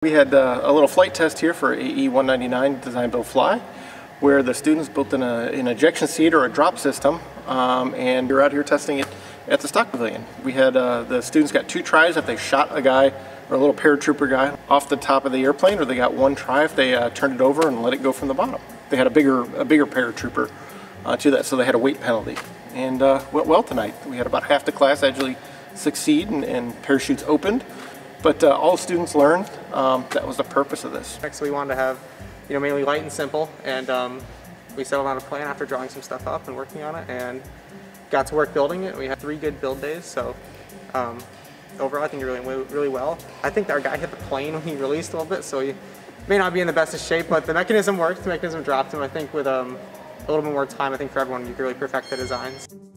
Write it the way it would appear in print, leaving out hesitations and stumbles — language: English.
We had a little flight test here for AE 199 Design Build Fly, where the students built an ejection seat or a drop system, and we're out here testing it at the stock pavilion. We had the students got 2 tries if they shot a guy or a little paratrooper guy off the top of the airplane, or they got 1 try if they turned it over and let it go from the bottom. They had a bigger paratrooper to that, so they had a weight penalty. And went well tonight. We had about half the class actually succeed and parachutes opened. But all students learned. That was the purpose of this. So we wanted to have, mainly light and simple, and we settled on a plan after drawing some stuff up and working on it, and got to work building it. We had 3 good build days, so overall I think it really went really well. I think our guy hit the plane when he released a little bit, so he may not be in the best of shape, but the mechanism worked. The mechanism dropped him. I think with a little bit more time, I think for everyone, you could really perfect the designs.